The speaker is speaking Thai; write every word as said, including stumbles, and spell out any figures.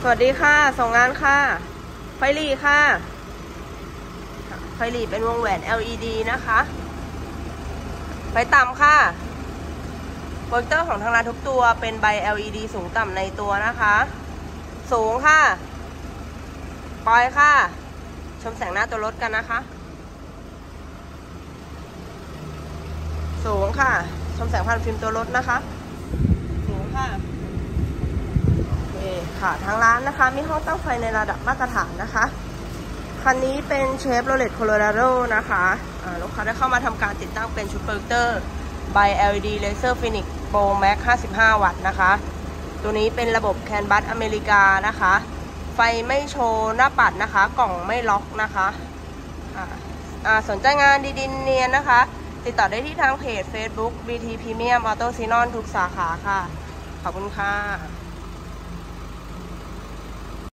สวัสดีค่ะส่งงานค่ะไฟหลีค่ะไฟหลีเป็นวงแหวน แอล อี ดี นะคะไฟต่ำค่ะโปรเจคเตอร์ของทางร้านทุกตัวเป็นใบ แอล อี ดี สูงต่ำในตัวนะคะสูงค่ะปล่อยค่ะชมแสงหน้าตัวรถกันนะคะสูงค่ะชมแสงผ่านฟิล์มตัวรถนะคะสูงค่ะโอเคค่ะทางร้านนะคะมีห้องตั้งไฟในระดับมาตรฐานนะคะคันนี้เป็นเชฟโรเลตโคโลราโดนะคะลูกค้าได้เข้ามาทำการติดตั้งเป็นชุดโปรเจคเตอร์ใบ แอล อี ดี Laser Phoenix Pro Max ห้าสิบห้า วัตต์นะคะตัวนี้เป็นระบบแคนบัสอเมริกานะคะไฟไม่โชว์หน้าปัดนะคะกล่องไม่ล็อกนะคะสนใจงานดีๆเนียนนะคะติดต่อได้ที่ทางเพจ Facebook บี ที Premium Auto Xenon ทุกสาขาค่ะขอบคุณค่ะ